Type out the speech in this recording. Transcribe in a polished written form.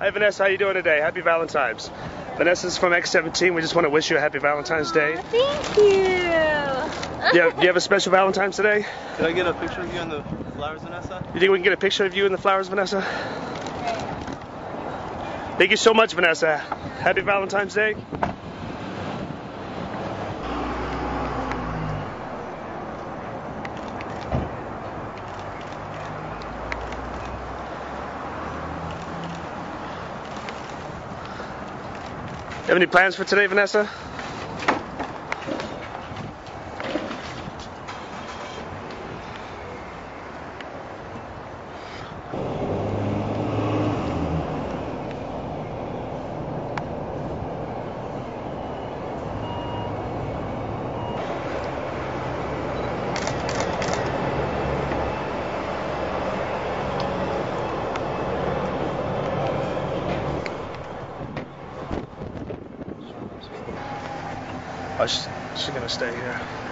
Hi Vanessa, how you doing today? Happy Valentine's. Vanessa's from X17. We just want to wish you a happy Valentine's Day. Thank you. Do you have a special Valentine's today? Can I get a picture of you in the flowers, Vanessa? You think we can get a picture of you in the flowers, Vanessa? Thank you so much, Vanessa. Happy Valentine's Day. You have any plans for today, Vanessa? Oh, she's gonna stay here.